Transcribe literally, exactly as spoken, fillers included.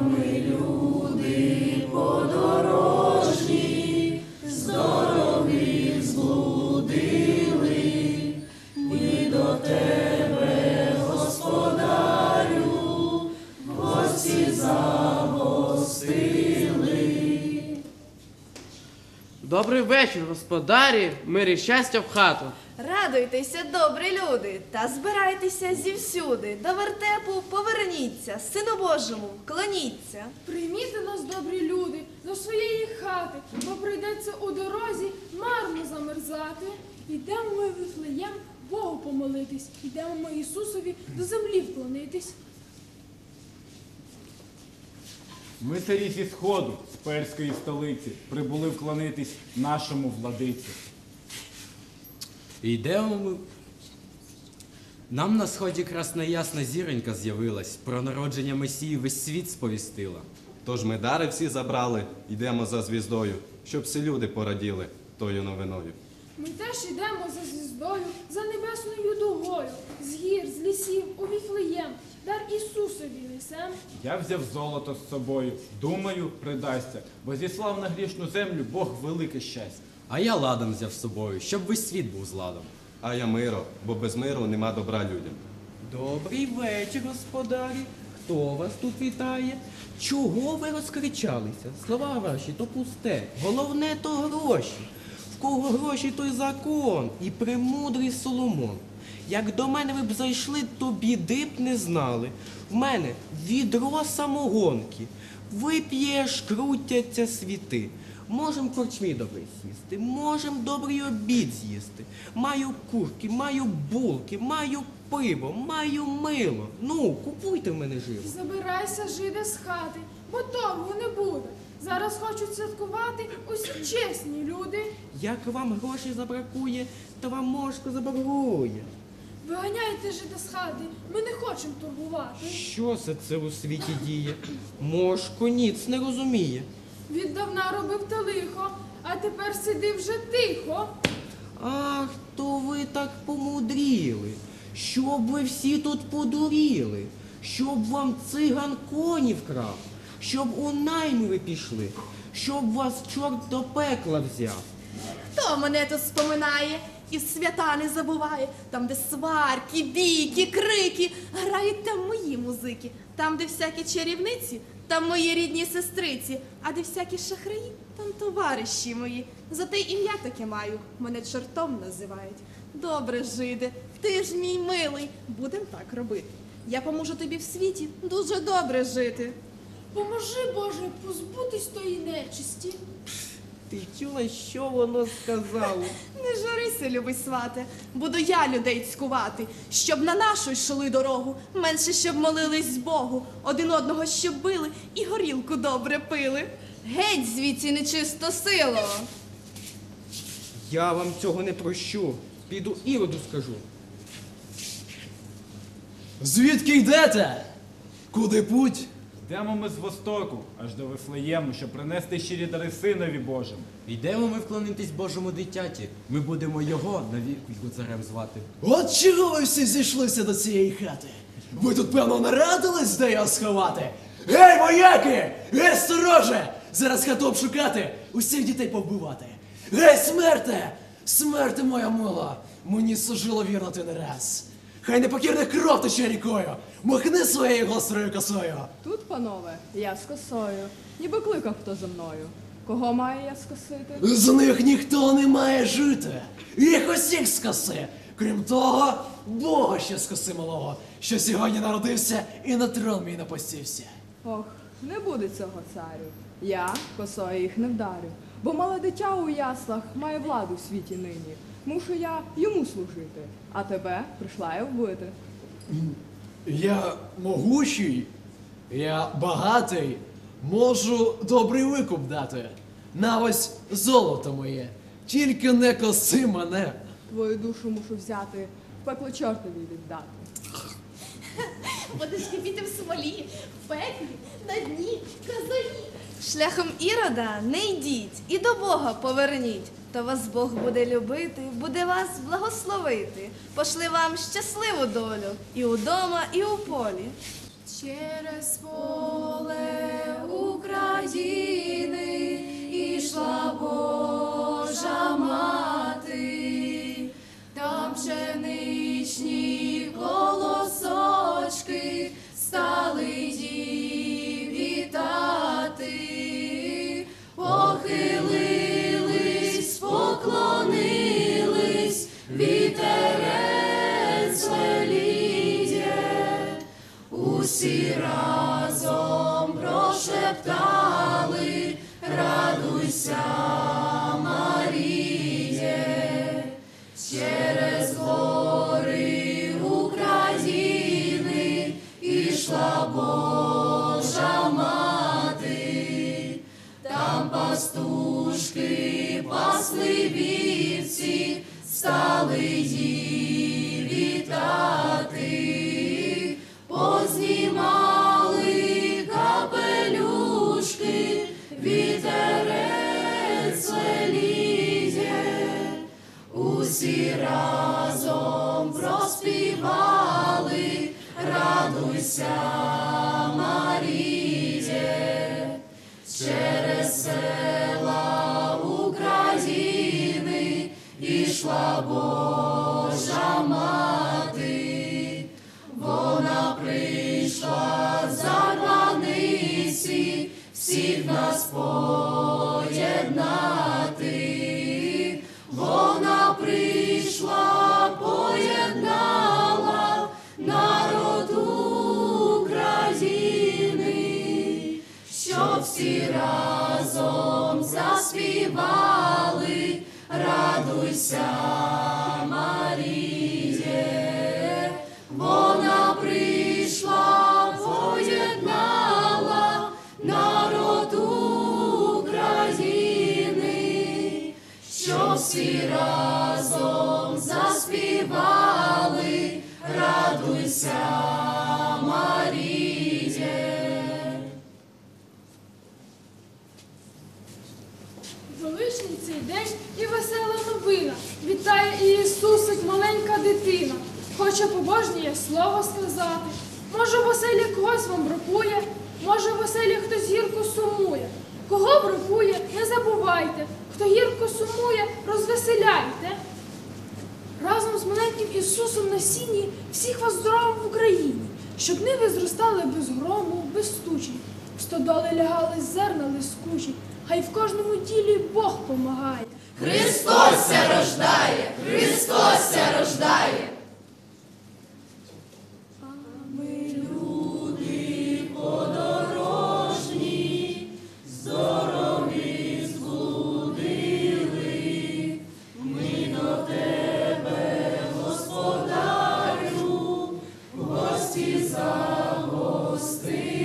ми люди подорожні, з дороги зблудили, ми до тебе, Господарю, в гості загостили. Добрий вечір, господарі, мир і щастя в хату. Радуйтеся, добрі люди, та збирайтеся зівсюди. До вертепу поверніться, Сину Божому вклоніться. Прийміте нас, добрі люди, до своєї хати, бо прийдеться у дорозі марно замерзати. Йдемо ми в Вифлеєм Богу помолитись, йдемо ми Ісусові до землі вклонитись. Ми царі зі сходу, з перської столиці, прибули вклонитись нашому владиці. Йдемо ми. Нам на сході красна ясна зіронька з'явилась, про народження Месії весь світ сповістила. Тож ми дари всі забрали, йдемо за звіздою, щоб всі люди пораділи тою новиною. Ми теж йдемо за звіздою, за небесною дугою, з гір, з лісів, у Віфлеєм, дар Ісусові несем. Я взяв золото з собою, думаю, придасться, бо зіслав на грішну землю Бог велике щастя. А я ладан взяв з собою, щоб весь світ був з ладом. А я миро, бо без миру нема добра людям. Добрий вечір, господарі. Хто вас тут вітає? Чого ви розкричалися? Слова ваші то пусте. Головне то гроші. В кого гроші, той закон. І премудрий Соломон. Як до мене ви б зайшли, то біди б не знали. В мене відро самогонки. Вип'єш, крутяться світи. Можем в корчмі добрий сісти, можем добрий обід з'їсти. Маю курки, маю булки, маю пиво, маю мило. Ну, купуйте в мене живо. Забирайся, жиде, з хати, бо довго не буде. Зараз хочуть святкувати усі чесні люди. Як вам грошей забракує, то вам мошко заборгує. Виганяйте, жиде, з хати, ми не хочемо турбувати. Що це це у світі діє? Мошко ніц не розуміє. Віддавна робив те лихо, а тепер сиди вже тихо. Ах, то ви так помудріли, щоб ви всі тут подуріли, щоб вам циган коні вкрав, щоб у найми ви пішли, щоб вас чорт до пекла взяв. Хто мене тут споминає і свята не забуває? Там, де сварки, бійки, крики, грають там мої музики. Там, де всякі чарівниці, там мої рідні сестриці. А де всякі шахраї, там товариші мої. Зате ім'я таке маю, мене чортом називають. Добре, жиде, ти ж мій милий, будем так робити. Я поможу тобі в світі дуже добре жити. Поможи, Боже, позбутись тої нечисті. Ти чула, що воно сказало? Не журися, любий свате, буду я людей цькувати, щоб на нашу йшли дорогу, менше щоб молились Богу, один одного щоб били і горілку добре пили. Геть звідси нечисто сило! Я вам цього не прощу. Піду Іроду скажу. Звідки йдете? Куди путь? Йдемо ми з востоку, аж до Вифлеєму, щоб принести щирі дари Синові Божому. Йдемо ми вклонитись Божому дитяті. Ми будемо його навіку царем звати. От чого ви всі зійшлися до цієї хати? Ви тут, певно, нарадились, де його сховати? Гей, вояки! Гей, стороже! Зараз хату обшукати, усіх дітей повбивати. Гей, смерте! Смерте, моя мила! Мені служило вірно ти не раз. Хай непокірних кров тече рікою, махни своєю гострою косою. Тут, панове, я з косою, ніби кликав хто за мною. Кого має я скосити? З них ніхто не має жити. Їх усіх скоси. Крім того, Бога ще скоси малого, що сьогодні народився і на трон мій напустився. Ох, не буде цього, царю. Я косою їх не вдарю, бо мале дитя у яслах має владу в світі нині. Мушу я йому служити, а тебе прийшла я вбити. Я могучий, я багатий, можу добрий викуп дати. На ось золото моє, тільки не коси мене. Твою душу мушу взяти, в пекло чортові віддати. Будеш кипіти в смолі, в пеклі, на дні, в казані. Шляхом Ірода не йдіть і до Бога поверніть. То вас Бог буде любити, буде вас благословити. Пошли вам щасливу долю і удома, і у полі. Через поле шептали, радуйся, Маріє, через гори України ішла Божа мати, там пастушки пасли вівці, стали її вітати, познімали капелюшки, вітерець леліє, усі разом проспівали, радуйся, Маріє, через села України ішла Божа мати, вона прийшла за границі всіх нас поєднати, вона прийшла, поєднала народ України, щоб всі разом заспівали, радуйся, Маріє, вона прийшла, поєднала народ України, щоб всі разом заспівали, радуйся, Маріє. Величний цей день і весела новина. Вітає Ісусик, маленька дитина. Хоче побожнє слово сказати. Може, в оселі когось вам бракує, може, в оселі хтось гірко сумує. Кого бракує, не забувайте. Хто гірко сумує, розвеселяйте. Разом з маленьким Ісусом на сіні всіх вас здоровим в Україні, щоб ниви зростали без грому, без тучі, в стодоли лягали зерна лискучі, хай в кожному ділі Бог помагає. Христос ся рождає, Христос ся рождає. А ми люди подорожні, здорові зблудили, ми до тебе, Господарю, в гості загостили.